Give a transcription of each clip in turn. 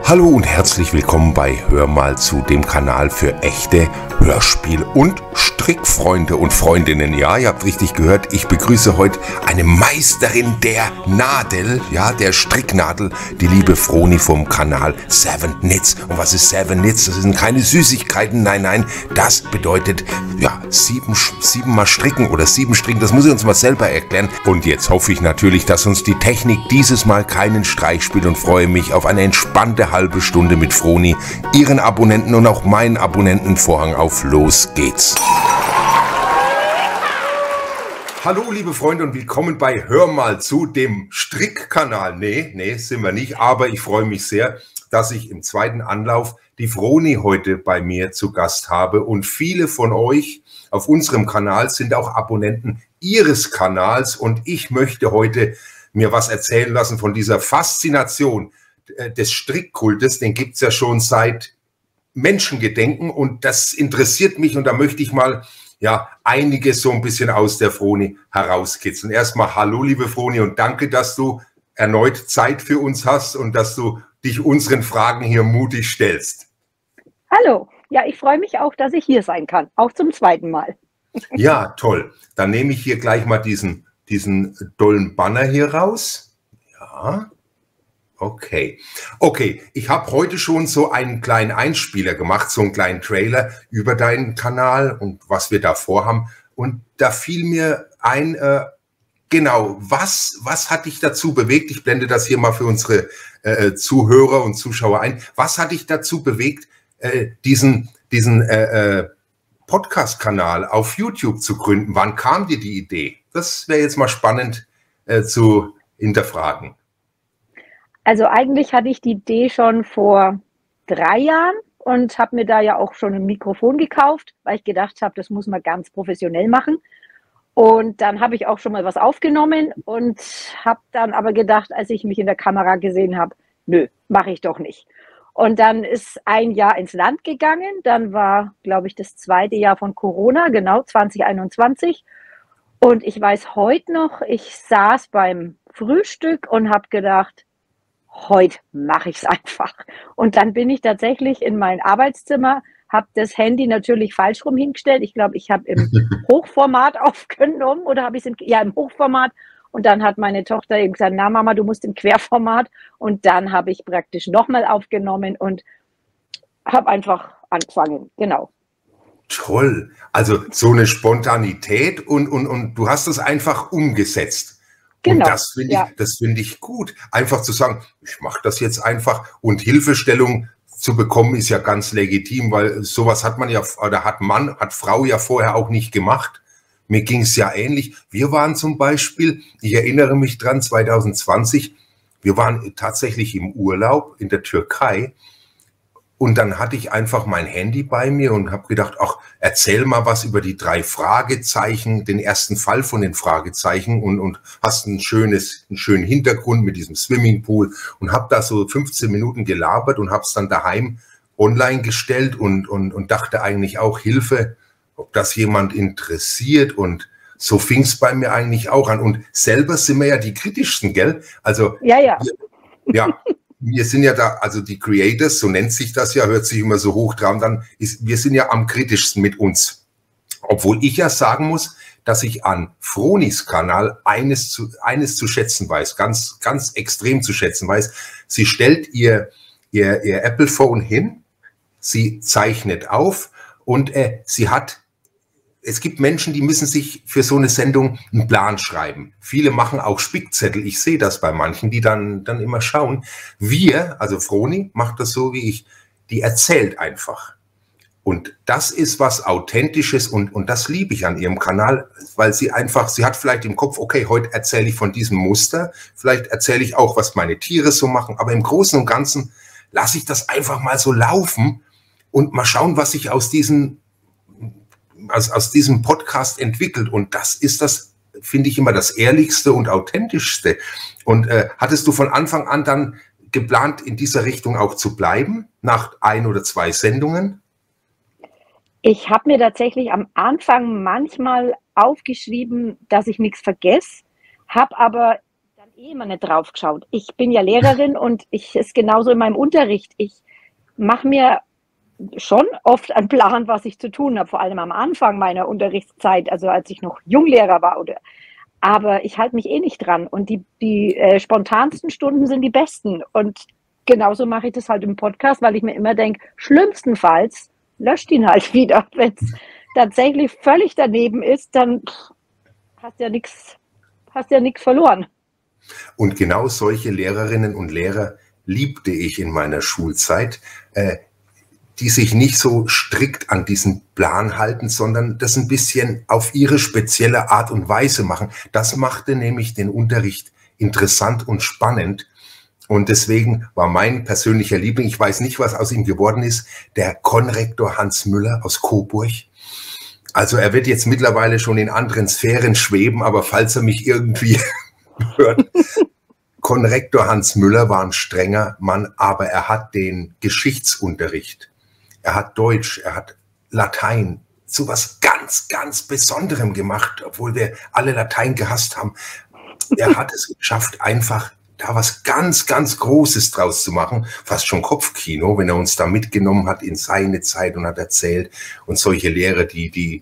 Hallo und herzlich willkommen bei Hör mal zu, dem Kanal für echte Hörspiel- und Strickfreunde und Freundinnen. Ja, ihr habt richtig gehört, ich begrüße heute eine Meisterin der Nadel, ja, der Stricknadel, die liebe Froni vom Kanal Seven Knits. Und was ist Seven Knits? Das sind keine Süßigkeiten, nein, das bedeutet, ja, siebenmal stricken oder 7 stricken, das muss ich uns mal selber erklären. Und jetzt hoffe ich natürlich, dass uns die Technik dieses Mal keinen Streich spielt und freue mich auf eine entspannte halbe Stunde mit Froni, ihren Abonnenten und auch meinen Abonnenten. Vorhang auf, los geht's. Hallo liebe Freunde und willkommen bei Hör mal zu, dem Strickkanal. Nee, sind wir nicht, aber ich freue mich sehr, dass ich im zweiten Anlauf die Froni heute bei mir zu Gast habe. Und viele von euch auf unserem Kanal sind auch Abonnenten ihres Kanals. Und ich möchte heute mir was erzählen lassen von dieser Faszination des Strickkultes. Den gibt es ja schon seit Menschengedenken und das interessiert mich. Und da möchte ich mal einiges so ein bisschen aus der Froni herauskitzeln. Erstmal hallo liebe Froni und danke, dass du erneut Zeit für uns hast und dass du dich unseren Fragen hier mutig stellst. Hallo, ja, ich freue mich auch, dass ich hier sein kann, auch zum zweiten Mal. Ja, toll. Dann nehme ich hier gleich mal diesen dollen Banner hier raus. Ja, okay. Ich habe heute schon so einen kleinen Einspieler gemacht, so einen kleinen Trailer über deinen Kanal und was wir da vorhaben. Und da fiel mir ein, genau, was hat dich dazu bewegt? Ich blende das hier mal für unsere Zuhörer und Zuschauer ein. Was hat dich dazu bewegt, diesen Podcast-Kanal auf YouTube zu gründen? Wann kam dir die Idee? Das wäre jetzt mal spannend zu hinterfragen. Also eigentlich hatte ich die Idee schon vor 3 Jahren und habe mir da ja auch schon ein Mikrofon gekauft, weil ich gedacht habe, das muss man ganz professionell machen. Und dann habe ich auch schon mal was aufgenommen und habe dann aber gedacht, als ich mich in der Kamera gesehen habe, nö, mache ich doch nicht. Und dann ist ein Jahr ins Land gegangen. Dann war, glaube ich, das 2. Jahr von Corona, genau, 2021. Und ich weiß heute noch, ich saß beim Frühstück und habe gedacht, heute mache ich es einfach. Und dann bin ich tatsächlich in mein Arbeitszimmer, habe das Handy natürlich falsch rum hingestellt. Ich glaube, ich habe im Hochformat aufgenommen oder habe ich es im Hochformat. Und dann hat meine Tochter eben gesagt, na Mama, du musst im Querformat. Und dann habe ich praktisch nochmal aufgenommen und habe einfach angefangen. Genau. Toll. Also so eine Spontanität und du hast es einfach umgesetzt. Und Genau, das finde ich gut. Einfach zu sagen, ich mache das jetzt einfach. Und Hilfestellung zu bekommen ist ja ganz legitim, weil sowas hat man ja, oder hat Frau ja vorher auch nicht gemacht. Mir ging es ja ähnlich. Wir waren zum Beispiel, ich erinnere mich dran, 2020, wir waren tatsächlich im Urlaub in der Türkei. Und dann hatte ich einfach mein Handy bei mir und habe gedacht, ach, erzähl mal was über die 3 Fragezeichen, den ersten Fall von den Fragezeichen und hast einen schönen Hintergrund mit diesem Swimmingpool und habe da so 15 Minuten gelabert und habe es dann daheim online gestellt und dachte eigentlich auch, Hilfe, ob das jemand interessiert, und so fing es bei mir eigentlich auch an. Und selber sind wir ja die kritischsten, gell? Also ja. Wir sind ja da, also die Creators, so nennt sich das ja, hört sich immer so hochtrabend an, wir sind ja am kritischsten mit uns. Obwohl ich ja sagen muss, dass ich an Fronis Kanal eines zu schätzen weiß, ganz extrem zu schätzen weiß. Sie stellt ihr Apple Phone hin, sie zeichnet auf und es gibt Menschen, die müssen sich für so eine Sendung einen Plan schreiben. Viele machen auch Spickzettel. Ich sehe das bei manchen, die dann immer schauen. Also Froni macht das so wie ich, die erzählt einfach. Und das ist was Authentisches und das liebe ich an ihrem Kanal, weil sie hat vielleicht im Kopf, okay, heute erzähle ich von diesem Muster, vielleicht erzähle ich auch, was meine Tiere so machen, aber im Großen und Ganzen lasse ich das einfach mal so laufen und mal schauen, was sich aus diesem Podcast entwickelt. Und das finde ich immer das Ehrlichste und Authentischste. Und hattest du von Anfang an dann geplant, in dieser Richtung auch zu bleiben, nach 1 oder 2 Sendungen? Ich habe mir tatsächlich am Anfang manchmal aufgeschrieben, dass ich nichts vergesse, habe aber dann immer nicht drauf geschaut. Ich bin ja Lehrerin und ich ist genauso in meinem Unterricht. Ich mache mir schon oft einen Plan, was ich zu tun habe, vor allem am Anfang meiner Unterrichtszeit, also als ich noch Junglehrer war. Aber ich halte mich eh nicht dran. Und die spontansten Stunden sind die besten. Und genauso mache ich das halt im Podcast, weil ich mir immer denke, schlimmstenfalls löscht ihn halt wieder. Wenn es tatsächlich völlig daneben ist, dann hast ja nichts verloren. Und genau solche Lehrerinnen und Lehrer liebte ich in meiner Schulzeit, die sich nicht so strikt an diesen Plan halten, sondern das ein bisschen auf ihre spezielle Art und Weise machen. Das machte nämlich den Unterricht interessant und spannend. Und deswegen war mein persönlicher Liebling, ich weiß nicht, was aus ihm geworden ist, der Konrektor Hans Müller aus Coburg. Also er wird jetzt mittlerweile schon in anderen Sphären schweben, aber falls er mich irgendwie hört, Konrektor Hans Müller war ein strenger Mann, aber er hat den Geschichtsunterricht, er hat Deutsch, er hat Latein zu was ganz, ganz Besonderem gemacht, obwohl wir alle Latein gehasst haben. Er hat es geschafft, einfach da was ganz, ganz Großes draus zu machen, fast schon Kopfkino, wenn er uns da mitgenommen hat in seine Zeit und hat erzählt. Und solche Lehrer, den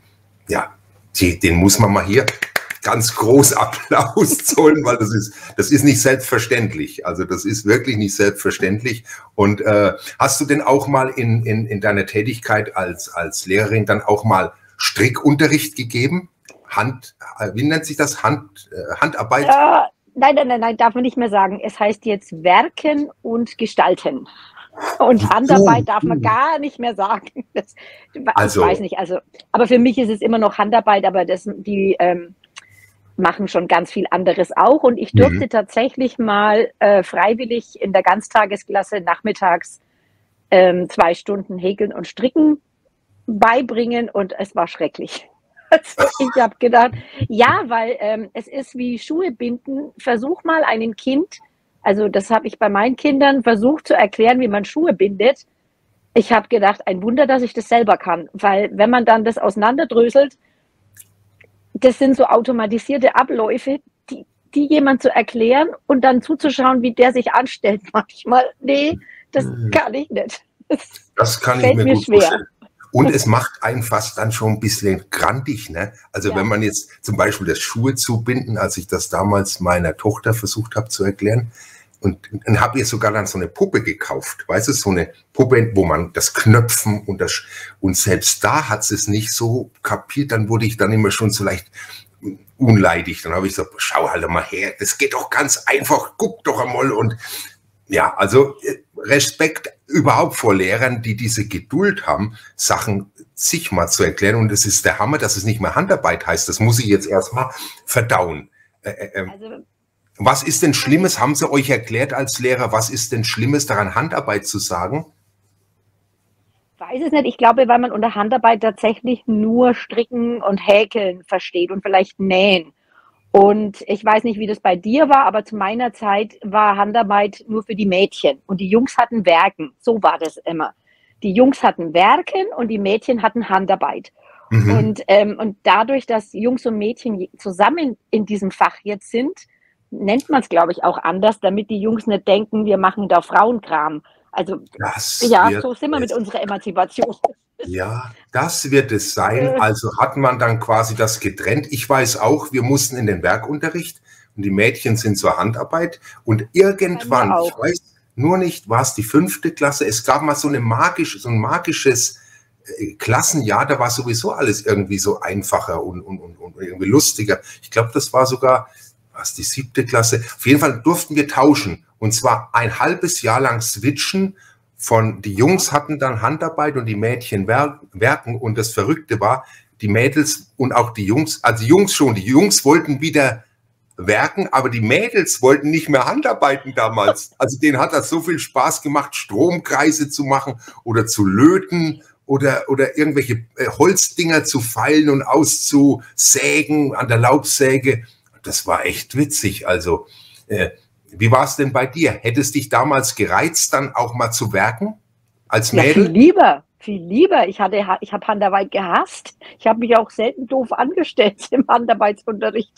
muss man mal hier ganz groß Applaus zollen, weil das ist nicht selbstverständlich. Also das ist wirklich nicht selbstverständlich. Und hast du denn auch mal in deiner Tätigkeit als Lehrerin dann auch mal Strickunterricht gegeben? Wie nennt sich das? Handarbeit? Nein, darf man nicht mehr sagen. Es heißt jetzt Werken und Gestalten. Und Handarbeit darf man gar nicht mehr sagen. Ich weiß nicht. Aber für mich ist es immer noch Handarbeit, aber die machen schon ganz viel anderes auch. Und ich durfte tatsächlich mal freiwillig in der Ganztagesklasse nachmittags 2 Stunden Häkeln und Stricken beibringen und es war schrecklich. Also ich habe gedacht, ja, weil es ist wie Schuhe binden. Versuch mal einem Kind, also das habe ich bei meinen Kindern versucht zu erklären, wie man Schuhe bindet. Ich habe gedacht, ein Wunder, dass ich das selber kann, weil wenn man dann das auseinanderdröselt, das sind so automatisierte Abläufe, die jemand zu erklären und dann zuzuschauen, wie der sich anstellt manchmal. Nee, das kann ich nicht. Das kann ich mir gut vorstellen. Und es macht einen fast dann schon ein bisschen grantig, ne? Also wenn man jetzt zum Beispiel das Schuhe zubinden, als ich das damals meiner Tochter versucht habe zu erklären, und dann habe ich sogar dann so eine Puppe gekauft, weißt du, so eine Puppe, wo man das Knöpfen und selbst da hat es nicht so kapiert, dann wurde ich dann immer schon so leicht unleidig. Dann habe ich gesagt, schau halt mal her, das geht doch ganz einfach, guck doch einmal. Und ja, also Respekt überhaupt vor Lehrern, die diese Geduld haben, Sachen sich mal zu erklären. Und es ist der Hammer, dass es nicht mehr Handarbeit heißt. Das muss ich jetzt erstmal verdauen. Was ist denn Schlimmes? Haben Sie euch erklärt als Lehrer, was ist denn Schlimmes daran, Handarbeit zu sagen? Ich weiß es nicht. Ich glaube, weil man unter Handarbeit tatsächlich nur Stricken und Häkeln versteht und vielleicht Nähen. Und ich weiß nicht, wie das bei dir war, aber zu meiner Zeit war Handarbeit nur für die Mädchen und die Jungs hatten Werken. So war das immer. Die Jungs hatten Werken und die Mädchen hatten Handarbeit. Und dadurch, dass Jungs und Mädchen zusammen in diesem Fach jetzt sind, nennt man es, glaube ich, auch anders, damit die Jungs nicht denken, wir machen da Frauenkram. Also so sind wir mit unserer Emanzipation. Ja, das wird es sein. Also hat man dann quasi das getrennt. Ich weiß auch, wir mussten in den Werkunterricht und die Mädchen sind zur Handarbeit. Und irgendwann, ich weiß nur nicht, war es die 5. Klasse, es gab mal so ein magisches Klassenjahr, da war sowieso alles irgendwie so einfacher und irgendwie lustiger. Ich glaube, das war sogar, was, die 7. Klasse. Auf jeden Fall durften wir tauschen. Und zwar ein halbes Jahr lang switchen. Die Jungs hatten dann Handarbeit und die Mädchen Werken. Und das Verrückte war, die Mädels und auch die Jungs, also die Jungs schon, die Jungs wollten wieder werken, aber die Mädels wollten nicht mehr Handarbeiten damals. Also denen hat das so viel Spaß gemacht, Stromkreise zu machen oder zu löten oder irgendwelche Holzdinger zu feilen und auszusägen an der Laubsäge. Das war echt witzig. Also wie war es denn bei dir? Hätte es dich damals gereizt, dann auch mal zu werken als Mädel? Ja, viel lieber. Ich habe Handarbeit gehasst. Ich habe mich auch selten doof angestellt im Handarbeitsunterricht.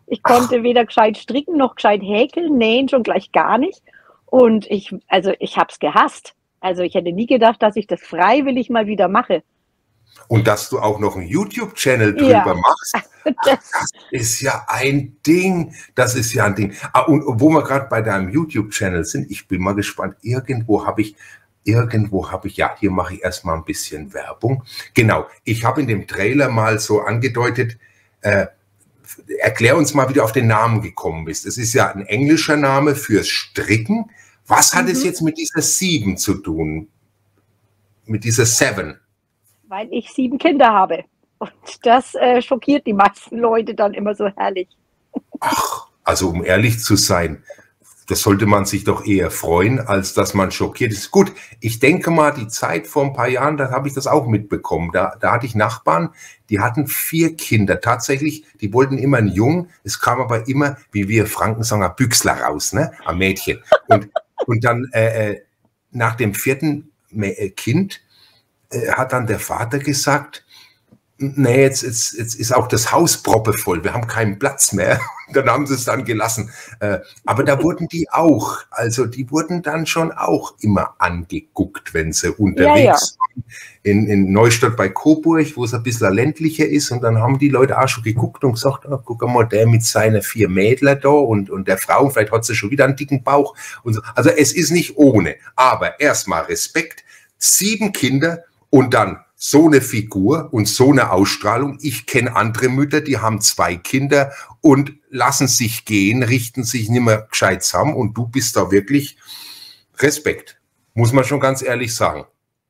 Ich konnte weder gescheit stricken noch gescheit häkeln, nähen schon gleich gar nicht. Und ich habe es gehasst. Also ich hätte nie gedacht, dass ich das freiwillig mal wieder mache. Und dass du auch noch einen YouTube-Channel drüber Ja. machst, das ist ja ein Ding. Das ist ja ein Ding. Und wo wir gerade bei deinem YouTube-Channel sind, ich bin mal gespannt, irgendwo habe ich, ja, hier mache ich erstmal ein bisschen Werbung. Genau, ich habe in dem Trailer mal so angedeutet, erklär uns mal, wie du auf den Namen gekommen bist. Es ist ja ein englischer Name fürs Stricken. Was hat es jetzt mit dieser 7 zu tun? Mit dieser 7? Weil ich 7 Kinder habe. Und das schockiert die meisten Leute dann immer so herrlich. Ach, also um ehrlich zu sein, das sollte man sich doch eher freuen, als dass man schockiert ist. Gut, ich denke mal, die Zeit vor ein paar Jahren, da habe ich das auch mitbekommen. Da hatte ich Nachbarn, die hatten 4 Kinder. Tatsächlich, die wollten immer einen Jungen. Es kam aber immer, wie wir Franken sagen, ein Büchsler raus, ne? Ein Mädchen. Und dann nach dem 4. Kind hat dann der Vater gesagt, nee, jetzt ist auch das Haus proppevoll, wir haben keinen Platz mehr. Dann haben sie es dann gelassen. Aber da wurden die auch, also die wurden dann schon auch immer angeguckt, wenn sie unterwegs waren. In Neustadt bei Coburg, wo es ein bisschen ländlicher ist. Und dann haben die Leute auch schon geguckt und gesagt, oh, guck mal, der mit seinen 4 Mädler da und der Frau, vielleicht hat sie schon wieder einen dicken Bauch. Und so. Also es ist nicht ohne. Aber erstmal Respekt, 7 Kinder und dann so eine Figur und so eine Ausstrahlung. Ich kenne andere Mütter, die haben 2 Kinder und lassen sich gehen, richten sich nicht mehr gescheit zusammen. Und du bist da wirklich Respekt, muss man schon ganz ehrlich sagen.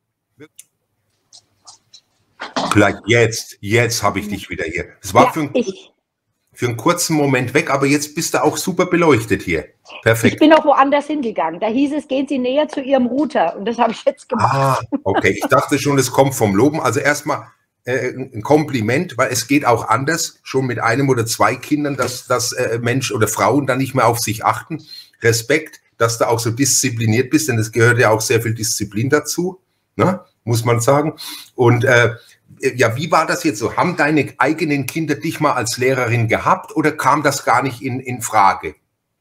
Vielleicht jetzt habe ich dich wieder hier. Es war für einen kurzen Moment weg, aber jetzt bist du auch super beleuchtet hier. Perfekt. Ich bin auch woanders hingegangen. Da hieß es, gehen Sie näher zu Ihrem Router. Und das habe ich jetzt gemacht. Ah, okay. Ich dachte schon, es kommt vom Loben. Also erstmal ein Kompliment, weil es geht auch anders. Schon mit 1 oder 2 Kindern, dass Mensch oder Frauen dann nicht mehr auf sich achten. Respekt, dass du auch so diszipliniert bist, denn es gehört ja auch sehr viel Disziplin dazu, ne? Muss man sagen. Und ja, wie war das jetzt so? Haben deine eigenen Kinder dich mal als Lehrerin gehabt oder kam das gar nicht in Frage?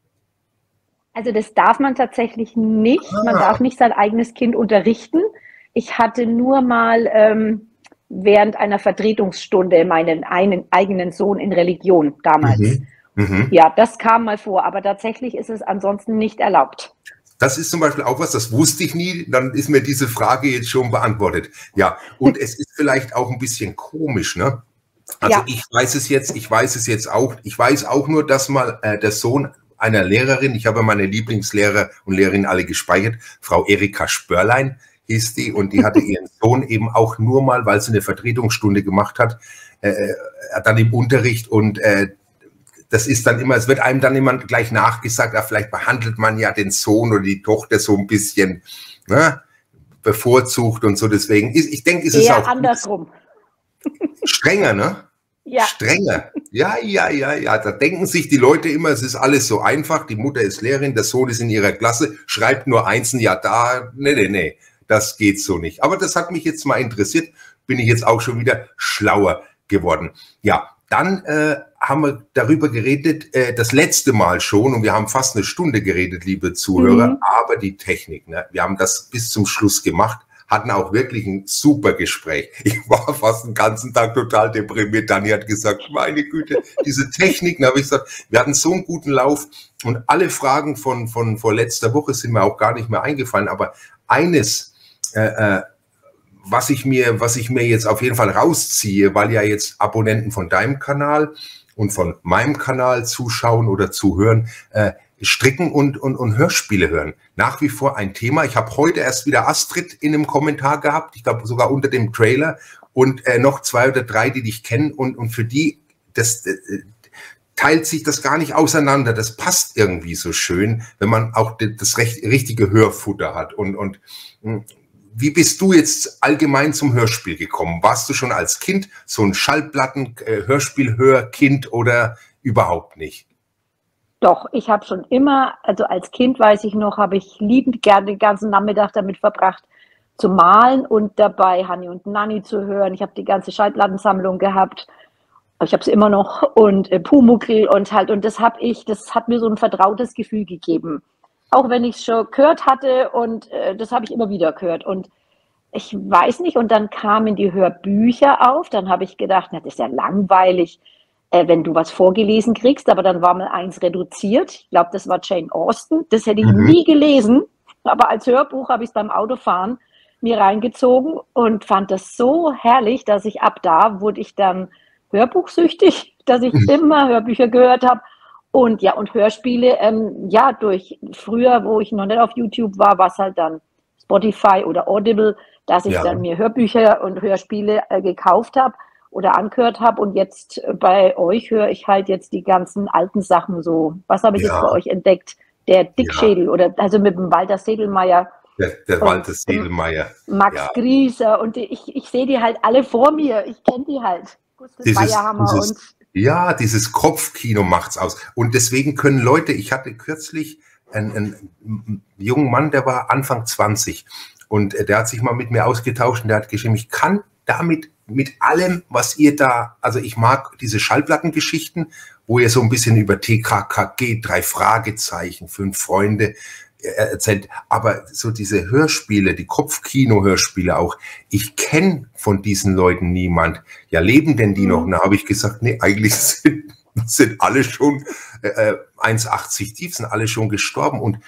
Also das darf man tatsächlich nicht. Man darf nicht sein eigenes Kind unterrichten. Ich hatte nur mal während einer Vertretungsstunde meinen eigenen Sohn in Religion damals. Ja, das kam mal vor, aber tatsächlich ist es ansonsten nicht erlaubt. Das ist zum Beispiel auch was, das wusste ich nie, dann ist mir diese Frage jetzt schon beantwortet. Ja, und es ist vielleicht auch ein bisschen komisch, ne? Also ich weiß es jetzt auch, ich weiß auch nur, dass mal der Sohn einer Lehrerin, ich habe meine Lieblingslehrer und Lehrerinnen alle gespeichert, Frau Erika Spörlein hieß die, und die hatte ihren Sohn eben auch nur mal, weil sie eine Vertretungsstunde gemacht hat, dann im Unterricht, und das ist dann immer, es wird einem dann immer gleich nachgesagt, vielleicht behandelt man ja den Sohn oder die Tochter so ein bisschen, ne, bevorzugt und so, deswegen ich denke, es ist auch andersrum. Strenger, ne? Ja. Strenger. Ja. Da denken sich die Leute immer, es ist alles so einfach. Die Mutter ist Lehrerin, der Sohn ist in ihrer Klasse, schreibt nur Einsen, ja da, nee, das geht so nicht. Aber das hat mich jetzt mal interessiert, bin ich jetzt auch schon wieder schlauer geworden. Ja, dann haben wir darüber geredet, das letzte Mal schon, und wir haben fast eine Stunde geredet, liebe Zuhörer, aber die Technik, ne? Wir haben das bis zum Schluss gemacht, hatten auch wirklich ein super Gespräch. Ich war fast den ganzen Tag total deprimiert. Dani hat gesagt, meine Güte, diese Technik, da habe ich gesagt, wir hatten so einen guten Lauf, und alle Fragen von vor letzter Woche sind mir auch gar nicht mehr eingefallen, aber eines, was ich mir jetzt auf jeden Fall rausziehe, weil ja jetzt Abonnenten von deinem Kanal und von meinem Kanal zuschauen oder zuhören, Stricken und Hörspiele hören. Nach wie vor ein Thema. Ich habe heute erst wieder Astrid in einem Kommentar gehabt, ich glaube sogar unter dem Trailer, und noch 2 oder 3, die dich kennen, und für die, das teilt sich das gar nicht auseinander. Das passt irgendwie so schön, wenn man auch das richtige Hörfutter hat. Und wie bist du jetzt allgemein zum Hörspiel gekommen? Warst du schon als Kind so ein Schallplatten-Hörspielhörkind oder überhaupt nicht? Doch, ich habe schon immer, also als Kind weiß ich noch, habe ich liebend gerne den ganzen Nachmittag damit verbracht, zu malen und dabei Hanni und Nanni zu hören. Ich habe die ganze Schallplattensammlung gehabt. Aber ich habe sie immer noch und Pumuckl und halt, und das hat mir so ein vertrautes Gefühl gegeben. Auch wenn ich es schon gehört hatte und das habe ich immer wieder gehört. Und ich weiß nicht, und dann kamen die Hörbücher auf, dann habe ich gedacht, na, das ist ja langweilig, wenn du was vorgelesen kriegst, aber dann war mal eins reduziert. Ich glaube, das war Jane Austen. Das hätte ich nie gelesen, aber als Hörbuch habe ich es beim Autofahren mir reingezogen und fand das so herrlich, dass ich ab da wurde ich dann hörbuchsüchtig, dass ich immer Hörbücher gehört habe. Und ja, und Hörspiele, ja, durch früher, wo ich noch nicht auf YouTube war, war es halt dann Spotify oder Audible, dass ich dann mir Hörbücher und Hörspiele gekauft habe oder angehört habe. Und jetzt bei euch höre ich halt jetzt die ganzen alten Sachen so. Was habe ich jetzt bei euch entdeckt? Der Dickschädel oder also mit dem Walter Sedlmayr. Der Walter Sedlmayr. Max Grieser und ich sehe die halt alle vor mir. Ich kenne die halt. Dieses Kopfkino macht's aus. Und deswegen können Leute, ich hatte kürzlich einen jungen Mann, der war Anfang 20 und der hat sich mal mit mir ausgetauscht und der hat geschrieben, ich kann damit mit allem, was ihr da, also ich mag diese Schallplattengeschichten, wo ihr so ein bisschen über TKKG, 3 Fragezeichen, 5 Freunde erzählt, aber so diese Hörspiele, die Kopfkino-Hörspiele auch, ich kenne von diesen Leuten niemand. Ja, leben denn die noch? Und da habe ich gesagt, nee, eigentlich sind alle schon 1,80 tief, sind alle schon gestorben. Und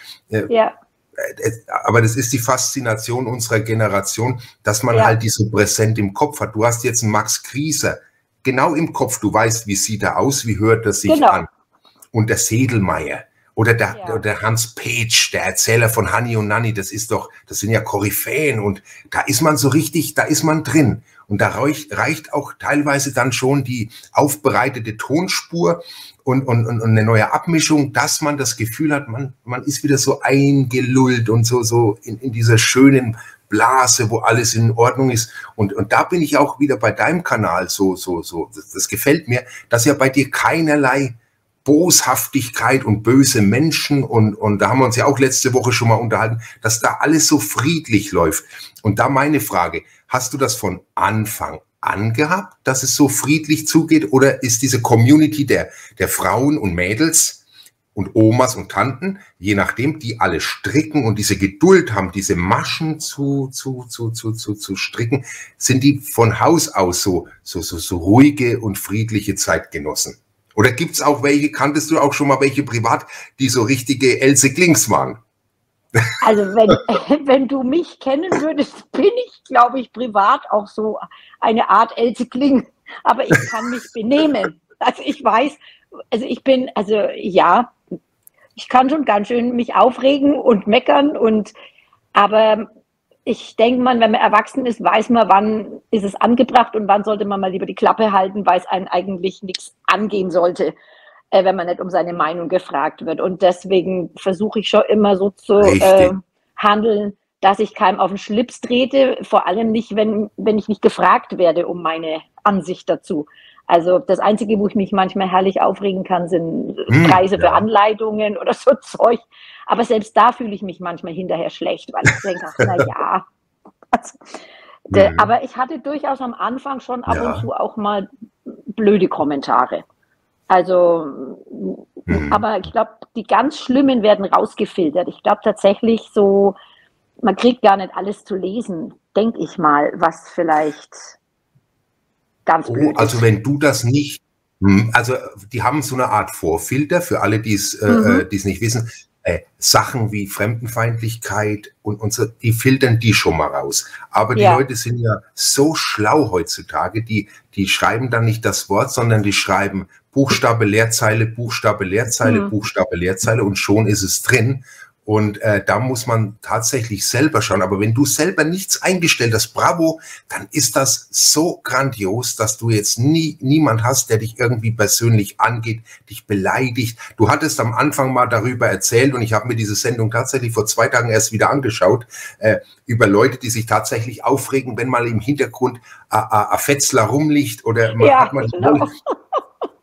aber das ist die Faszination unserer Generation, dass man halt die so präsent im Kopf hat. Du hast jetzt einen Max Grieser genau im Kopf, du weißt, wie sieht er aus, wie hört er sich an. Und der Sedlmayr. Oder der Hans Petsch, der Erzähler von Hanni und Nanni, das sind ja Koryphäen und da ist man so richtig, da ist man drin. Und da reicht auch teilweise dann schon die aufbereitete Tonspur und eine neue Abmischung, dass man das Gefühl hat, man ist wieder so eingelullt und so in dieser schönen Blase, wo alles in Ordnung ist. Und da bin ich auch wieder bei deinem Kanal so. Das gefällt mir, dass ja bei dir keinerlei Boshaftigkeit und böse Menschen und da haben wir uns ja auch letzte Woche schon mal unterhalten, dass da alles so friedlich läuft. Und da meine Frage, hast du das von Anfang an gehabt, dass es so friedlich zugeht oder ist diese Community der Frauen und Mädels und Omas und Tanten, je nachdem, die alle stricken und diese Geduld haben, diese Maschen zu stricken, sind die von Haus aus so ruhige und friedliche Zeitgenossen? Oder gibt es auch welche, kanntest du auch schon mal welche privat, die so richtige Else Klings waren? Also wenn du mich kennen würdest, bin ich, glaube ich, privat auch so eine Art Else Kling. Aber ich kann mich benehmen. Also ich weiß, ich kann schon ganz schön mich aufregen und meckern aber ich denke mal, wenn man erwachsen ist, weiß man, wann ist es angebracht und wann sollte man mal lieber die Klappe halten, weil es einen eigentlich nichts angehen sollte, wenn man nicht um seine Meinung gefragt wird. Und deswegen versuche ich schon immer so zu handeln, dass ich keinem auf den Schlips trete, vor allem nicht, wenn ich nicht gefragt werde um meine Ansicht dazu. Also das Einzige, wo ich mich manchmal herrlich aufregen kann, sind Preise für Anleitungen oder so Zeug. Aber selbst da fühle ich mich manchmal hinterher schlecht, weil ich denke, naja. Aber ich hatte durchaus am Anfang schon ab und zu auch mal blöde Kommentare. Also, aber ich glaube, die ganz Schlimmen werden rausgefiltert. Ich glaube tatsächlich so, man kriegt gar nicht alles zu lesen, denke ich mal, was vielleicht ganz blöd ist. Also wenn du das nicht, also die haben so eine Art Vorfilter für alle, die es nicht wissen, Sachen wie Fremdenfeindlichkeit und so, die filtern die schon mal raus. Aber die Leute sind ja so schlau heutzutage, die schreiben dann nicht das Wort, sondern die schreiben Buchstabe, Leerzeile, Buchstabe, Leerzeile, Buchstabe, Leerzeile und schon ist es drin. Und da muss man tatsächlich selber schauen. Aber wenn du selber nichts eingestellt hast, bravo, dann ist das so grandios, dass du jetzt niemand hast, der dich irgendwie persönlich angeht, dich beleidigt. Du hattest am Anfang mal darüber erzählt und ich habe mir diese Sendung tatsächlich vor 2 Tagen erst wieder angeschaut, über Leute, die sich tatsächlich aufregen, wenn mal im Hintergrund ein Fetzler rumliegt oder man hat man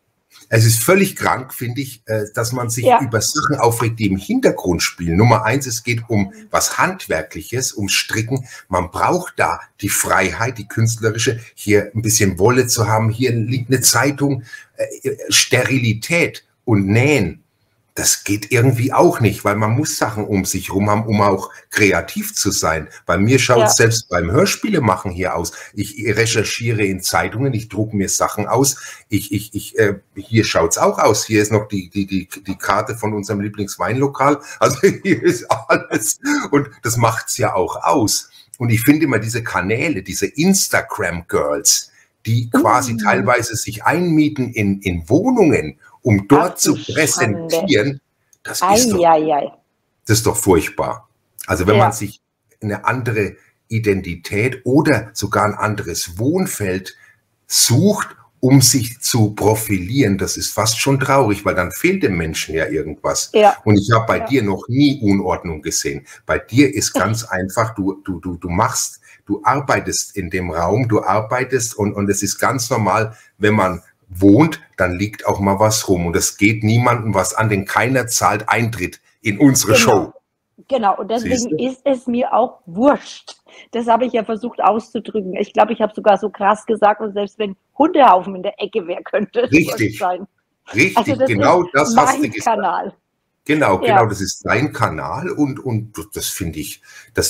Es ist völlig krank, finde ich, dass man sich über Sachen aufregt, die im Hintergrund spielen. Nummer eins, es geht um was Handwerkliches, ums Stricken. Man braucht da die Freiheit, die künstlerische, hier ein bisschen Wolle zu haben. Hier liegt eine Zeitung, Sterilität und Nähen. Das geht irgendwie auch nicht, weil man muss Sachen um sich rum haben, um auch kreativ zu sein. Bei mir schaut es selbst beim Hörspiele machen hier aus. Ich recherchiere in Zeitungen, ich drucke mir Sachen aus. Hier schaut's auch aus. Hier ist noch die Karte von unserem Lieblingsweinlokal. Also hier ist alles. Und das macht's ja auch aus. Und ich finde immer diese Kanäle, diese Instagram-Girls, die quasi teilweise sich einmieten in Wohnungen, um dort zu präsentieren, das ist doch furchtbar. Also wenn man sich eine andere Identität oder sogar ein anderes Wohnfeld sucht, um sich zu profilieren, das ist fast schon traurig, weil dann fehlt dem Menschen ja irgendwas. Ja. Und ich habe bei dir noch nie Unordnung gesehen. Bei dir ist ganz einfach, du arbeitest in dem Raum, du arbeitest und es ist ganz normal, wenn man wohnt, dann liegt auch mal was rum und es geht niemandem was an, denn keiner zahlt Eintritt in unsere Show. Genau, und deswegen ist es mir auch wurscht. Das habe ich ja versucht auszudrücken. Ich glaube, ich habe sogar so krass gesagt, und selbst wenn Hundehaufen in der Ecke wäre, könnte es wurscht sein. Richtig, also genau das hast du gesagt. Kanal. Genau, das ist dein Kanal und das finde ich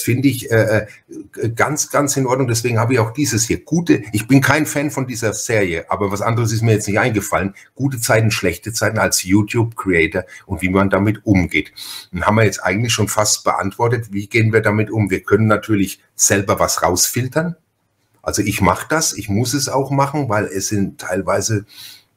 ganz, ganz in Ordnung. Deswegen habe ich auch dieses hier ich bin kein Fan von dieser Serie, aber was anderes ist mir jetzt nicht eingefallen. Gute Zeiten, schlechte Zeiten als YouTube-Creator und wie man damit umgeht. Und haben wir jetzt eigentlich schon fast beantwortet, wie gehen wir damit um? Wir können natürlich selber was rausfiltern. Also ich mache das, ich muss es auch machen, weil es sind teilweise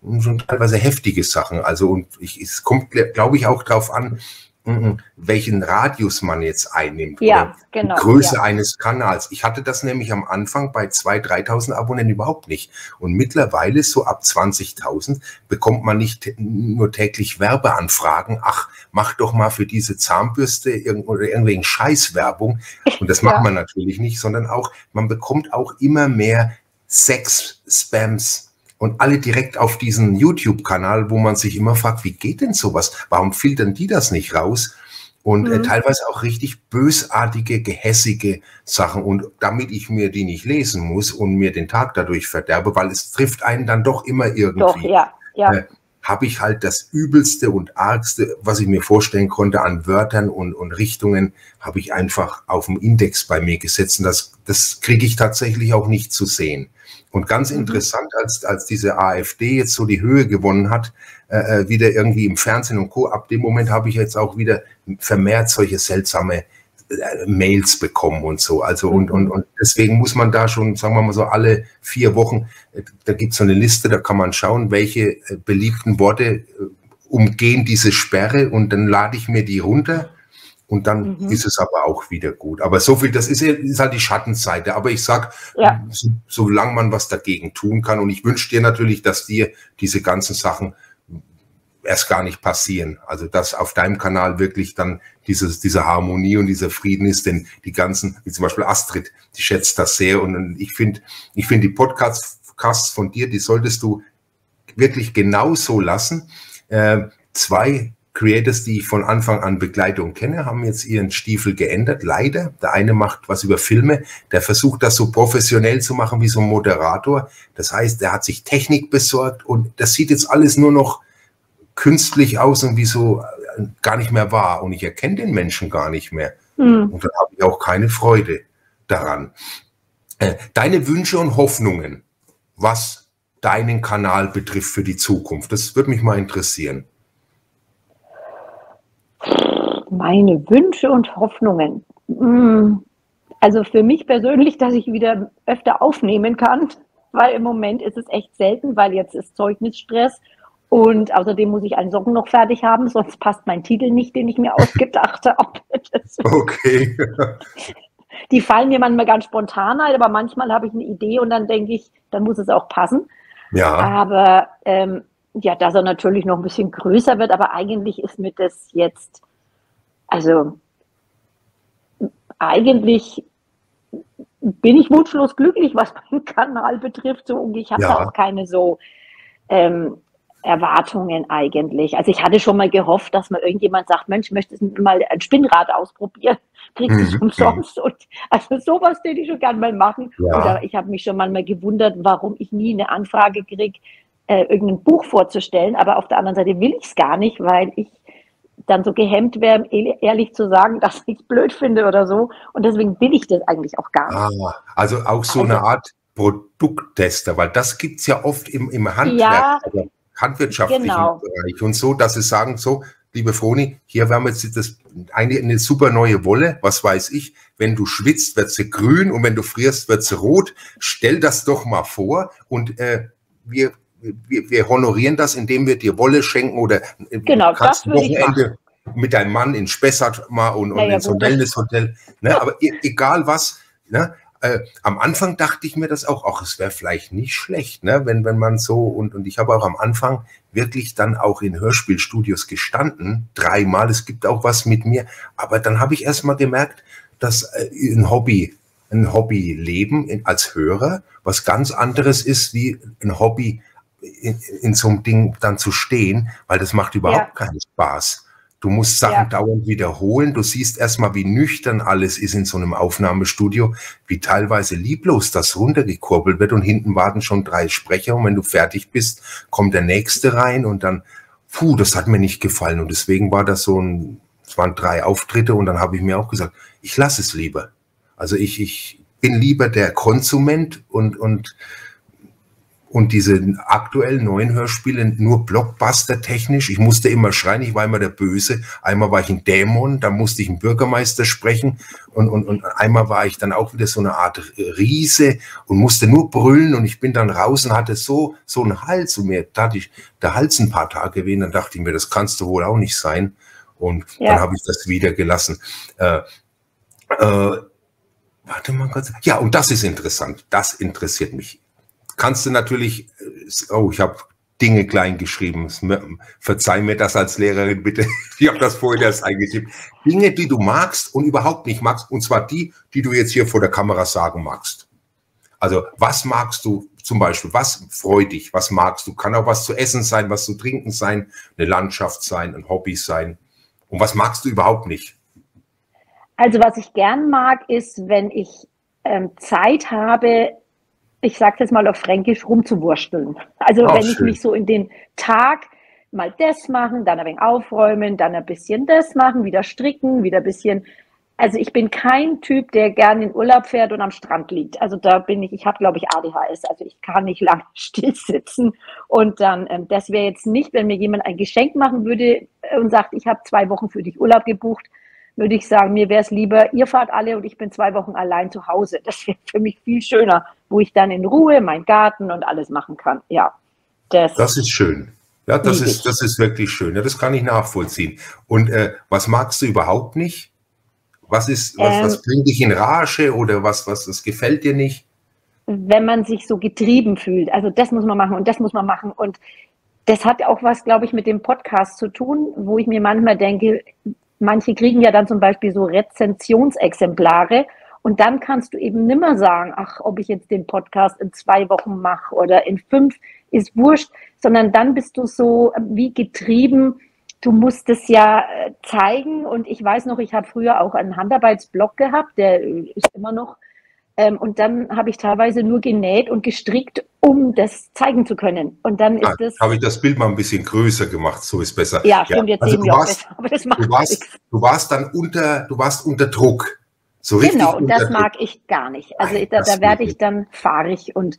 heftige Sachen. Also und es kommt, glaube ich, auch darauf an, welchen Radius man jetzt einnimmt. Ja, genau. Die Größe eines Kanals. Ich hatte das nämlich am Anfang bei 2.000, 3.000 Abonnenten überhaupt nicht. Und mittlerweile so ab 20.000 bekommt man nicht nur täglich Werbeanfragen. Ach, mach doch mal für diese Zahnbürste oder irgendwelchen Scheißwerbung. Und das macht man natürlich nicht, sondern auch, man bekommt auch immer mehr Sex-Spams. Und alle direkt auf diesen YouTube-Kanal, wo man sich immer fragt, wie geht denn sowas? Warum filtern die das nicht raus? Und teilweise auch richtig bösartige, gehässige Sachen. Und damit ich mir die nicht lesen muss und mir den Tag dadurch verderbe, weil es trifft einen dann doch immer irgendwie. Doch, habe ich halt das Übelste und Argste, was ich mir vorstellen konnte an Wörtern und Richtungen, habe ich einfach auf dem Index bei mir gesetzt. Und das kriege ich tatsächlich auch nicht zu sehen. Und ganz interessant, als diese AfD jetzt so die Höhe gewonnen hat, wieder irgendwie im Fernsehen und Co., ab dem Moment habe ich jetzt auch wieder vermehrt solche seltsame Mails bekommen und so. Also und deswegen muss man da schon, sagen wir mal so, alle 4 Wochen, da gibt es so eine Liste, da kann man schauen, welche beliebten Worte umgehen diese Sperre und dann lade ich mir die runter. Und dann ist es aber auch wieder gut. Aber so viel, das ist halt die Schattenseite. Aber ich sag, solange man was dagegen tun kann. Und ich wünsche dir natürlich, dass dir diese ganzen Sachen erst gar nicht passieren. Also, dass auf deinem Kanal wirklich dann diese Harmonie und dieser Frieden ist. Denn die ganzen, wie zum Beispiel Astrid, die schätzt das sehr. Und ich finde die Podcasts von dir, die solltest du wirklich genauso lassen. 2 Creators, die ich von Anfang an Begleitung kenne, haben jetzt ihren Stiefel geändert, leider. Der eine macht was über Filme, der versucht das so professionell zu machen wie so ein Moderator. Das heißt, der hat sich Technik besorgt und das sieht jetzt alles nur noch künstlich aus und wie so gar nicht mehr wahr. Und ich erkenne den Menschen gar nicht mehr. Und dann habe ich auch keine Freude daran. Deine Wünsche und Hoffnungen, was deinen Kanal betrifft für die Zukunft, das würde mich mal interessieren. Meine Wünsche und Hoffnungen. Also für mich persönlich, dass ich wieder öfter aufnehmen kann, weil im Moment ist es echt selten, weil jetzt ist Zeugnisstress und außerdem muss ich einen Song noch fertig haben, sonst passt mein Titel nicht, den ich mir ausgedacht habe. Okay. Die fallen mir manchmal ganz spontan ein, aber manchmal habe ich eine Idee und dann denke ich, dann muss es auch passen. Ja. Aber dass er natürlich noch ein bisschen größer wird, aber eigentlich ist mir das jetzt, also eigentlich bin ich wunschlos glücklich, was meinen Kanal betrifft. So, und ich habe da auch keine so Erwartungen eigentlich. Also ich hatte schon mal gehofft, dass mal irgendjemand sagt, Mensch, möchtest du mal ein Spinnrad ausprobieren? Kriegst du es umsonst. Und also sowas würde ich schon gerne mal machen. Ja. Oder ich habe mich schon mal gewundert, warum ich nie eine Anfrage kriege, irgendein Buch vorzustellen. Aber auf der anderen Seite will ich es gar nicht, weil ich dann so gehemmt wäre, ehrlich zu sagen, dass ich es blöd finde oder so. Und deswegen will ich das eigentlich auch gar nicht. Also auch so eine Art Produkttester, weil das gibt es ja oft im Handwerk, Ja, also handwirtschaftlichen Bereich und so, dass sie sagen, so, liebe Froni, hier haben wir jetzt eine super neue Wolle, was weiß ich, wenn du schwitzt, wird sie grün und wenn du frierst, wird sie rot. Stell das doch mal vor und wir honorieren das, indem wir dir Wolle schenken oder genau, das würde ich machen. mit deinem Mann in Spessart mal und in so ein Wellnesshotel. Ne? Aber egal was, ne? Am Anfang dachte ich mir das auch, es wäre vielleicht nicht schlecht, ne? wenn man so, und ich habe auch am Anfang wirklich dann auch in Hörspielstudios gestanden, 3-mal, es gibt auch was mit mir, aber dann habe ich erst mal gemerkt, dass ein Hobbyleben als Hörer was ganz anderes ist, wie ein Hobby in so einem Ding dann zu stehen, weil das macht überhaupt keinen Spaß. Du musst Sachen dauernd wiederholen. Du siehst erstmal, wie nüchtern alles ist in so einem Aufnahmestudio, wie teilweise lieblos das runtergekurbelt wird und hinten warten schon 3 Sprecher und wenn du fertig bist, kommt der nächste rein und dann, das hat mir nicht gefallen und deswegen war das es waren 3 Auftritte und dann habe ich mir auch gesagt, ich lasse es lieber. Also ich bin lieber der Konsument und diese aktuellen neuen Hörspiele nur Blockbuster-technisch. Ich musste immer schreien, ich war immer der Böse. Einmal war ich ein Dämon, da musste ich einen Bürgermeister sprechen und einmal war ich dann auch wieder so eine Art Riese und musste nur brüllen und ich bin dann raus und hatte so einen Hals und mir tat der Hals ein paar Tage weh. Dann dachte ich mir, das kannst du wohl auch nicht sein und dann habe ich das wieder gelassen. Warte mal kurz. Ja, und das ist interessant. Das interessiert mich. Kannst du natürlich, ich habe Dinge klein geschrieben, verzeih mir das als Lehrerin bitte, ich habe das vorhin erst eingetippt. Dinge, die du magst und überhaupt nicht magst, und zwar die du jetzt hier vor der Kamera sagen magst. Also was magst du zum Beispiel, was freut dich, was magst du? Kann auch was zu essen sein, was zu trinken sein, eine Landschaft sein, ein Hobby sein. Und was magst du überhaupt nicht? Also was ich gern mag, ist, wenn ich Zeit habe, ich sage jetzt mal auf Fränkisch, rumzuwursteln. Also wenn ich mich so in den Tag mal das machen, dann ein wenig aufräumen, dann ein bisschen das machen, wieder stricken, wieder ein bisschen. Also ich bin kein Typ, der gerne in Urlaub fährt und am Strand liegt. Also da bin ich habe, glaube ich, ADHS. Also ich kann nicht lange still sitzen. Und dann, das wäre jetzt nicht, wenn mir jemand ein Geschenk machen würde und sagt, ich habe 2 Wochen für dich Urlaub gebucht, würde ich sagen, mir wäre es lieber, ihr fahrt alle und ich bin 2 Wochen allein zu Hause. Das wäre für mich viel schöner, wo ich dann in Ruhe meinen Garten und alles machen kann. Ja, das ist schön. Ja, das ist wirklich schön. Ja, das kann ich nachvollziehen. Und was magst du überhaupt nicht? Was bringt dich in Rage oder was gefällt dir nicht? Wenn man sich so getrieben fühlt. Also das muss man machen und das muss man machen. Und das hat auch was, glaube ich, mit dem Podcast zu tun, wo ich mir manchmal denke, manche kriegen ja dann zum Beispiel so Rezensionsexemplare und dann kannst du eben nimmer sagen, ach, ob ich jetzt den Podcast in 2 Wochen mache oder in 5, ist wurscht, sondern dann bist du so wie getrieben, du musst es ja zeigen und ich weiß noch, ich habe früher auch einen Handarbeitsblog gehabt, der ist immer noch, und dann habe ich teilweise nur genäht und gestrickt, um das zeigen zu können. Und dann ist das. Habe ich das Bild mal ein bisschen größer gemacht, so ist besser. Ja, stimmt, jetzt sehen wir auch besser, aber das macht nichts. Du warst unter Druck. So richtig. Genau, und das mag ich gar nicht. Also da werde ich dann fahrig und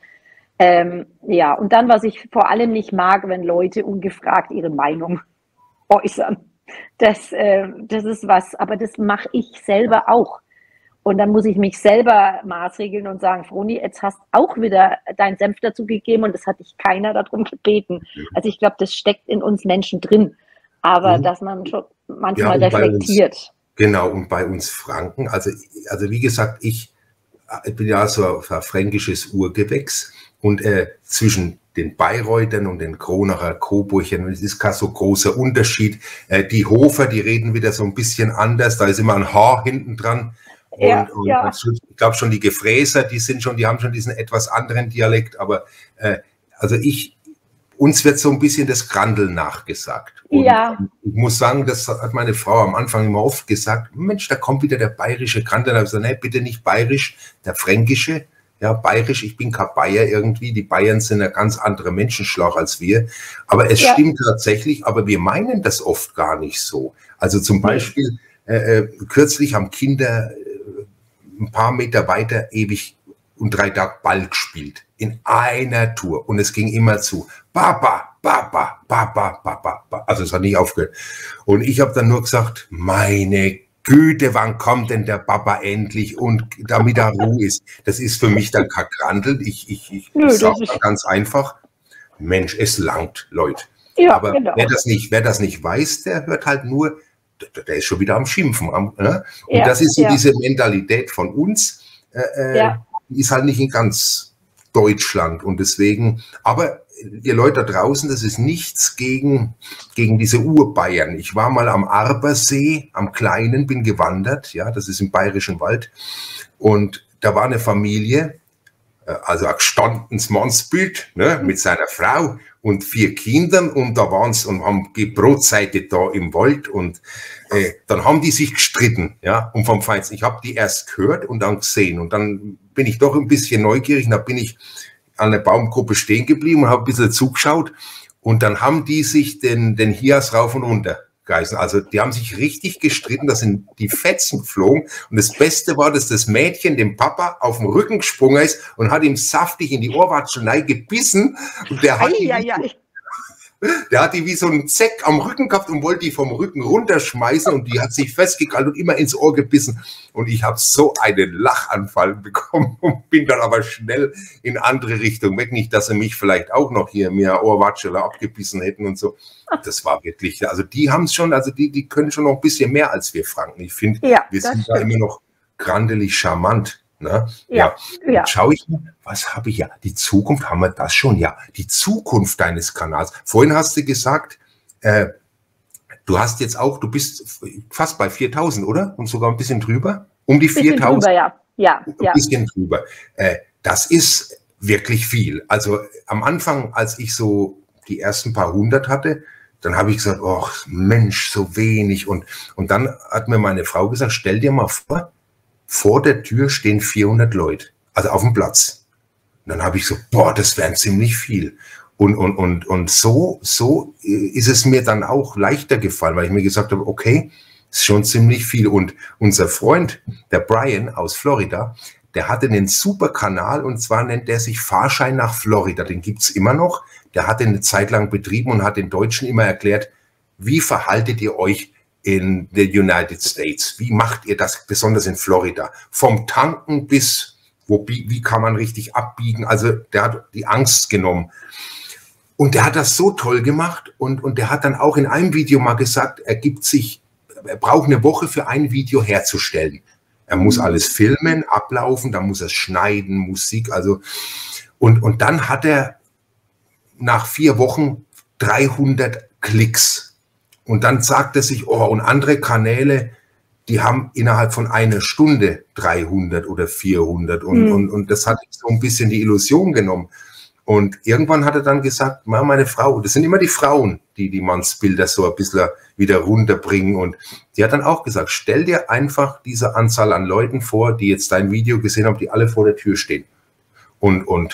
und dann, was ich vor allem nicht mag, wenn Leute ungefragt ihre Meinung äußern. Das ist was, aber das mache ich selber auch. Und dann muss ich mich selber maßregeln und sagen, Froni, jetzt hast auch wieder deinen Senf dazu gegeben und es hat dich keiner darum gebeten. Also ich glaube, das steckt in uns Menschen drin, aber dass man schon manchmal reflektiert. Genau, und bei uns Franken, also wie gesagt, ich bin ja so ein fränkisches Urgewächs und zwischen den Bayreutern und den Kronacher Coburgern, es ist kein so großer Unterschied. Die Hofer, die reden wieder so ein bisschen anders, da ist immer ein H hinten dran. Und ich glaube schon die Gefräßer, die haben schon diesen etwas anderen Dialekt, aber also uns wird so ein bisschen das Grandeln nachgesagt. Und Ja. ich muss sagen, das hat meine Frau am Anfang immer oft gesagt, Mensch, da kommt wieder der bayerische Grandel. Da habe ich gesagt, nee, bitte nicht bayerisch, der fränkische. Ja, bayerisch, ich bin kein Bayer irgendwie. Die Bayern sind ein ganz anderer Menschenschlag als wir. Aber es stimmt tatsächlich, aber wir meinen das oft gar nicht so. Also zum Beispiel, kürzlich haben Kinder ein paar Meter weiter ewig und 3 Tage Ball gespielt. In einer Tour. Und es ging immer zu Papa, Papa, Papa, Papa, Papa. Also es hat nicht aufgehört. Und ich habe dann nur gesagt, meine Güte, wann kommt denn der Papa endlich? Und damit er Ruhe ist. Das ist für mich dann kein Grandel. Ich sage ganz einfach, Mensch, es langt, Leute. Ja, aber genau. wer das nicht weiß, der hört halt nur, der ist schon wieder am Schimpfen. Ne? Und das ist so diese Mentalität von uns. Die ist halt nicht in ganz Deutschland. Und deswegen, aber ihr Leute da draußen, das ist nichts gegen diese Urbayern. Ich war mal am Arbersee, am Kleinen, bin gewandert, ja, das ist im Bayerischen Wald. Und da war eine Familie, also ein gestandenes Mannsbild, ne, mit seiner Frau und 4 Kindern, und da waren sie und haben gebrotseitet da im Wald, und dann haben die sich gestritten, ja, und vom Feinsten. Ich habe die erst gehört und dann gesehen, und dann bin ich doch ein bisschen neugierig, und da bin ich an der Baumgruppe stehen geblieben und habe ein bisschen zugeschaut, und dann haben die sich den Hias rauf und runter geheißen. Also die haben sich richtig gestritten, da sind die Fetzen geflogen, und das Beste war, dass das Mädchen dem Papa auf den Rücken gesprungen ist und hat ihm saftig in die Ohrwatschelei gebissen, und der hat die wie so einen Zeck am Rücken gehabt und wollte die vom Rücken runterschmeißen, und die hat sich festgekrallt und immer ins Ohr gebissen, und ich habe so einen Lachanfall bekommen und bin dann aber schnell in andere Richtung weg. Nicht, dass sie mich vielleicht auch noch hier mir Ohrwatschele abgebissen hätten und so. Das war wirklich, also die haben es schon, also die können schon noch ein bisschen mehr als wir Franken. Ich finde, wir sind da immer noch grandelig charmant. Ne? Ja. Schau ich mal, was habe ich ja? Die Zukunft, haben wir das schon? Ja, die Zukunft deines Kanals. Vorhin hast du gesagt, du hast jetzt auch, du bist fast bei 4.000, oder? Und sogar ein bisschen drüber? Um die 4.000? Ja. Ein bisschen drüber. Das ist wirklich viel. Also am Anfang, als ich so die ersten paar 100 hatte, dann habe ich gesagt, oh Mensch, so wenig. Und dann hat mir meine Frau gesagt, stell dir mal vor der Tür stehen 400 Leute, also auf dem Platz. Und dann habe ich so, boah, das wären ziemlich viel. Und so ist es mir dann auch leichter gefallen, weil ich mir gesagt habe, okay, ist schon ziemlich viel. Und unser Freund, der Brian aus Florida, der hatte einen super Kanal, und zwar nennt der sich Fahrschein nach Florida. Den gibt es immer noch. Der hat den eine Zeit lang betrieben und hat den Deutschen immer erklärt, wie verhaltet ihr euch in the United States? Wie macht ihr das, besonders in Florida? Vom Tanken bis, wie kann man richtig abbiegen? Also der hat die Angst genommen. Und der hat das so toll gemacht, und der hat dann auch in einem Video mal gesagt, er braucht eine Woche für ein Video herzustellen. Er muss alles filmen, ablaufen, dann muss er schneiden, Musik, also und dann hat er nach 4 Wochen 300 Klicks. Und dann sagt er sich, oh, und andere Kanäle, die haben innerhalb von einer Stunde 300 oder 400. Und das hat so ein bisschen die Illusion genommen. Und irgendwann hat er dann gesagt, meine Frau, das sind immer die Frauen, die Mannsbilder so ein bisschen wieder runterbringen. Und die hat dann auch gesagt, stell dir einfach diese Anzahl an Leuten vor, die jetzt dein Video gesehen haben, die alle vor der Tür stehen. Und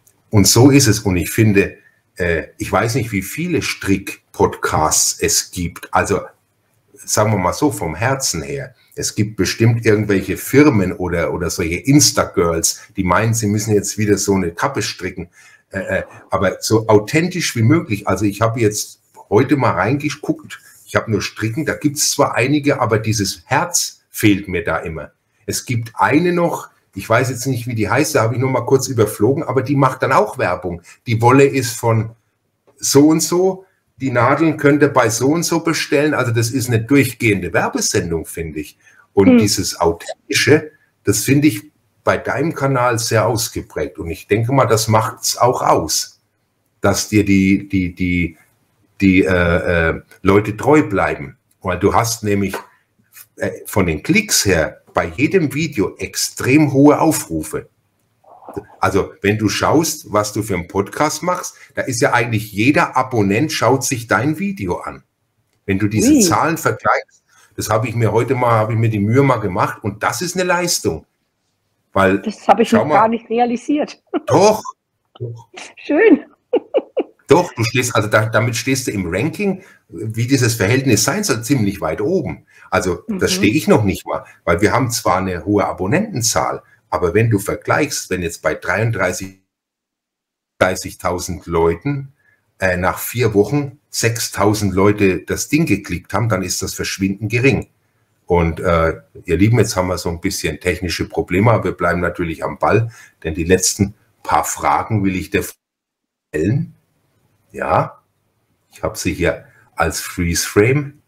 so ist es. Und ich finde, ich weiß nicht, wie viele Strick-Podcasts es gibt. Also sagen wir mal so, vom Herzen her. Es gibt bestimmt irgendwelche Firmen oder solche Insta-Girls, die meinen, sie müssen jetzt wieder so eine Kappe stricken. Aber so authentisch wie möglich. Also ich habe jetzt heute mal reingeguckt. Ich habe nur Stricken. Da gibt es zwar einige, aber dieses Herz fehlt mir da immer. Es gibt eine noch, ich weiß jetzt nicht, wie die heißt, da habe ich nur mal kurz überflogen, aber die macht dann auch Werbung. Die Wolle ist von so und so, die Nadeln könnt ihr bei so und so bestellen. Also das ist eine durchgehende Werbesendung, finde ich. Und dieses Authentische, das finde ich bei deinem Kanal sehr ausgeprägt. Und ich denke mal, das macht es auch aus, dass dir die Leute treu bleiben. Weil du hast nämlich von den Klicks her bei jedem Video extrem hohe Aufrufe. Also, wenn du schaust, was du für einen Podcast machst, da ist ja eigentlich jeder Abonnent schaut sich dein Video an. Wenn du diese Zahlen vergleichst, das habe ich mir die Mühe mal gemacht und das ist eine Leistung. Weil, das habe ich noch gar nicht realisiert. Doch. Schön. Doch, du stehst, also damit stehst du im Ranking, wie dieses Verhältnis sein soll, ziemlich weit oben. Also das stehe ich noch nicht mal, weil wir haben zwar eine hohe Abonnentenzahl, aber wenn du vergleichst, wenn jetzt bei 30.000 Leuten nach 4 Wochen 6.000 Leute das Ding geklickt haben, dann ist das verschwindend gering. Und ihr Lieben, jetzt haben wir so ein bisschen technische Probleme, aber wir bleiben natürlich am Ball, denn die letzten paar Fragen will ich dir stellen. Ja, ich habe sie hier als Freeze Frame.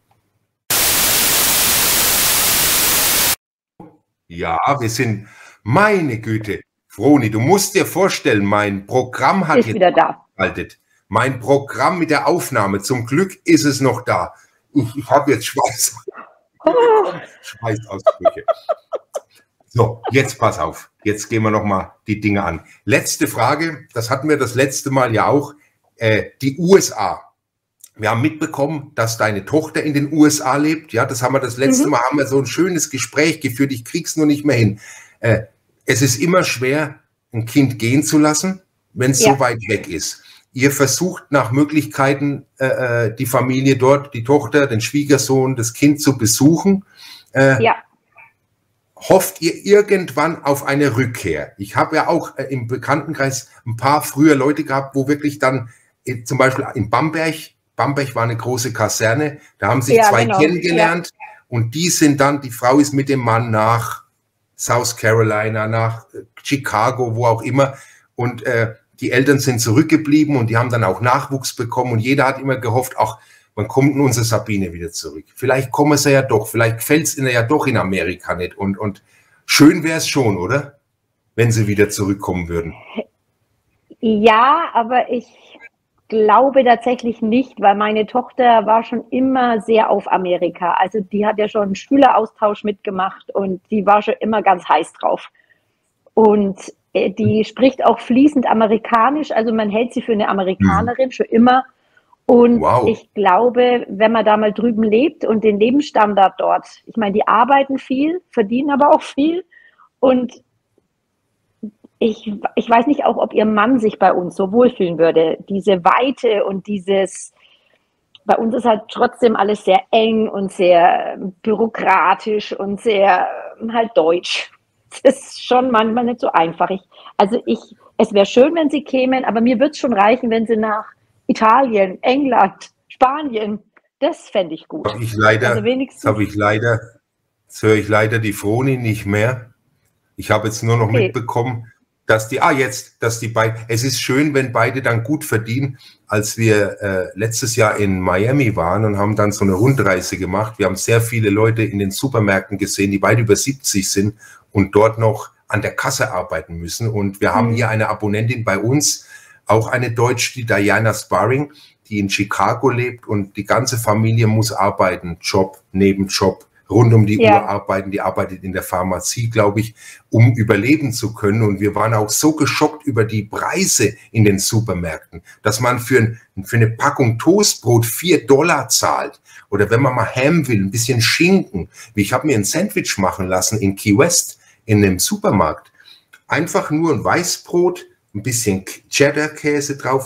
Ja, wir sind, meine Güte, Froni, du musst dir vorstellen, mein Programm hat jetzt wieder da. Mein Programm mit der Aufnahme, zum Glück ist es noch da. Ich habe jetzt Schweißausbrüche. So, jetzt pass auf. Jetzt gehen wir nochmal die Dinge an. Letzte Frage, das hatten wir das letzte Mal ja auch. Die USA. Wir haben mitbekommen, dass deine Tochter in den USA lebt. Ja, das haben wir das letzte Mal, haben wir so ein schönes Gespräch geführt. Ich krieg's nur nicht mehr hin. Es ist immer schwer, ein Kind gehen zu lassen, wenn es so weit weg ist. Ihr versucht nach Möglichkeiten, die Familie dort, die Tochter, den Schwiegersohn, das Kind zu besuchen. Hofft ihr irgendwann auf eine Rückkehr? Ich habe ja auch im Bekanntenkreis ein paar früher Leute gehabt, wo wirklich dann zum Beispiel in Bamberg war eine große Kaserne, da haben sich zwei kennengelernt und die Frau ist mit dem Mann nach South Carolina, nach Chicago, wo auch immer und die Eltern sind zurückgeblieben und die haben dann auch Nachwuchs bekommen und jeder hat immer gehofft, ach, wann kommt denn unsere Sabine wieder zurück? Vielleicht kommen sie ja doch, vielleicht gefällt es ihnen ja doch in Amerika nicht und schön wäre es schon, oder? Wenn sie wieder zurückkommen würden. Ja, aber ich glaube tatsächlich nicht, weil meine Tochter war schon immer sehr auf Amerika. Also die hat ja schon einen Schüleraustausch mitgemacht und die war schon immer ganz heiß drauf. Und die spricht auch fließend Amerikanisch, also man hält sie für eine Amerikanerin schon immer. Und ich glaube, wenn man da mal drüben lebt und den Lebensstandard dort, ich meine, die arbeiten viel, verdienen aber auch viel und ich weiß nicht auch, ob ihr Mann sich bei uns so wohlfühlen würde. Diese Weite und bei uns ist halt trotzdem alles sehr eng und sehr bürokratisch und sehr halt deutsch. Das ist schon manchmal nicht so einfach. Es wäre schön, wenn sie kämen, aber mir würde es schon reichen, wenn sie nach Italien, England, Spanien, das fände ich gut. Jetzt höre ich leider die Froni nicht mehr. Ich habe jetzt nur noch mitbekommen, dass die beiden, es ist schön, wenn beide dann gut verdienen, als wir letztes Jahr in Miami waren und haben dann so eine Rundreise gemacht. Wir haben sehr viele Leute in den Supermärkten gesehen, die weit über 70 sind und dort noch an der Kasse arbeiten müssen. Und wir haben hier eine Abonnentin bei uns, auch eine Deutsche, die Diana Sparring, die in Chicago lebt und die ganze Familie muss arbeiten, Job, Nebenjob, rund um die Uhr arbeiten. Die arbeitet in der Pharmazie, glaube ich, um überleben zu können. Und wir waren auch so geschockt über die Preise in den Supermärkten, dass man für eine Packung Toastbrot $4 zahlt. Oder wenn man mal Ham will, ein bisschen Schinken. Ich habe mir ein Sandwich machen lassen in Key West in einem Supermarkt. Einfach nur ein Weißbrot, ein bisschen Cheddar-Käse drauf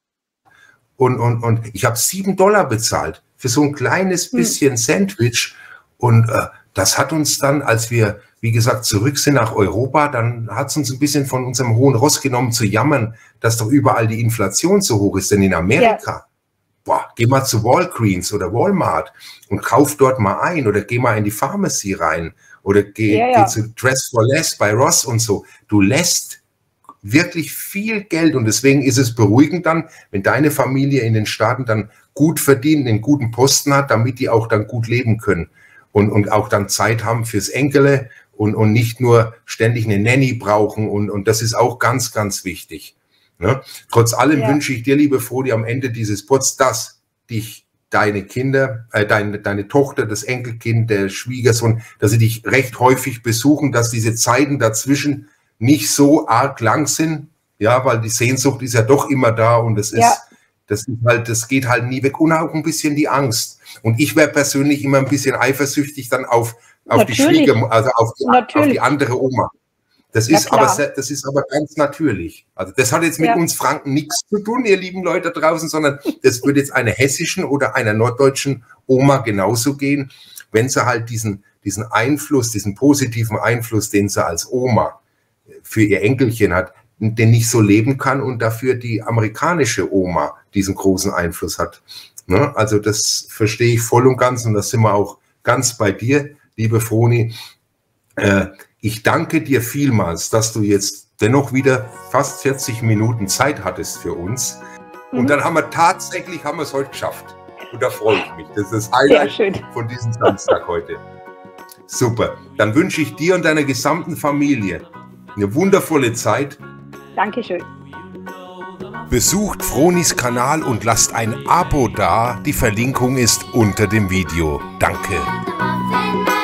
und ich habe $7 bezahlt für so ein kleines bisschen Sandwich. Und das hat uns dann, als wir, wie gesagt, zurück sind nach Europa, dann hat es uns ein bisschen von unserem hohen Ross genommen zu jammern, dass doch überall die Inflation so hoch ist. Denn in Amerika, geh mal zu Walgreens oder Walmart und kauf dort mal ein oder geh mal in die Pharmacy rein oder geh zu Dress for Less bei Ross und so. Du lässt wirklich viel Geld und deswegen ist es beruhigend dann, wenn deine Familie in den Staaten dann gut verdient, einen guten Posten hat, damit die auch dann gut leben können. Und auch dann Zeit haben fürs Enkele und nicht nur ständig eine Nanny brauchen. Und das ist auch ganz, ganz wichtig. Ne? Trotz allem wünsche ich dir, liebe Frodi, am Ende dieses Pods, dass dich deine Kinder, deine Tochter, das Enkelkind, der Schwiegersohn, dass sie dich recht häufig besuchen, dass diese Zeiten dazwischen nicht so arg lang sind, ja, weil die Sehnsucht ist ja doch immer da und das geht halt nie weg. Und auch ein bisschen die Angst. Und ich wäre persönlich immer ein bisschen eifersüchtig dann auf die Schwiegermutter, also auf die andere Oma. Das ist aber ganz natürlich. Also das hat jetzt mit uns Franken nichts zu tun, ihr lieben Leute da draußen, sondern das würde jetzt einer hessischen oder einer norddeutschen Oma genauso gehen, wenn sie halt diesen Einfluss, diesen positiven Einfluss, den sie als Oma für ihr Enkelchen hat, den nicht so leben kann und dafür die amerikanische Oma diesen großen Einfluss hat. Ne? Also das verstehe ich voll und ganz und da sind wir auch ganz bei dir, liebe Froni. Ich danke dir vielmals, dass du jetzt dennoch wieder fast 40 Minuten Zeit hattest für uns. Und dann haben wir es heute geschafft. Und da freue ich mich. Das ist das Highlight von diesem Samstag heute. Super. Dann wünsche ich dir und deiner gesamten Familie eine wundervolle Zeit. Dankeschön. Besucht Fronis Kanal und lasst ein Abo da. Die Verlinkung ist unter dem Video. Danke.